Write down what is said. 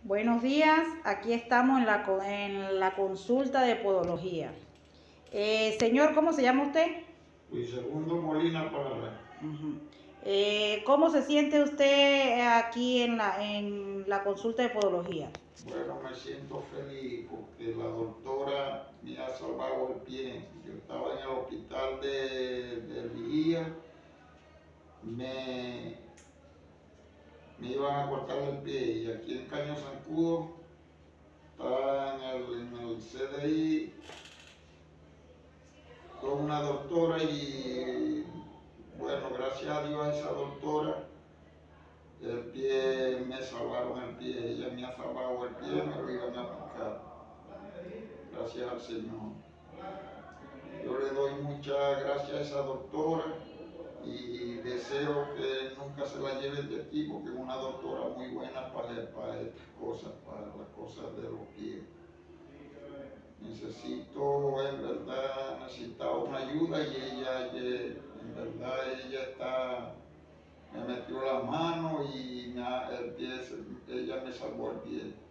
Buenos días, aquí estamos en la consulta de podología. Señor, ¿cómo se llama usted? Luis Segundo Molina Parra. ¿Cómo se siente usted aquí en la consulta de podología? Bueno, me siento feliz porque la doctora me ha salvado el pie. Yo estaba en el hospital de Vigía, me iban a cortar el pie y aquí en Caño Zancudo estaba en el CDI con una doctora y bueno, gracias a Dios a esa doctora el pie, me salvaron el pie, ella me ha salvado el pie, me lo iban a picar. Gracias al Señor. Yo le doy muchas gracias a esa doctora y deseo que nunca se la lleven de aquí porque es una doctora muy buena para estas cosas, para las cosas de los pies. Necesitaba una ayuda y en verdad me metió la mano y ella me salvó el pie.